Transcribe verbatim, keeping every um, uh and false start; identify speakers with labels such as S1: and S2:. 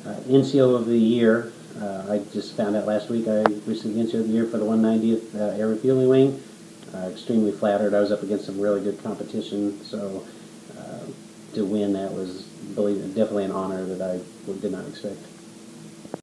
S1: Uh, N C O of the year, uh, I just found out last week I received the N C O of the year for the one ninetieth uh, Air Refueling Wing. Uh, extremely flattered. I was up against some really good competition, so uh, to win that was, believe it, definitely an honor that I did not expect.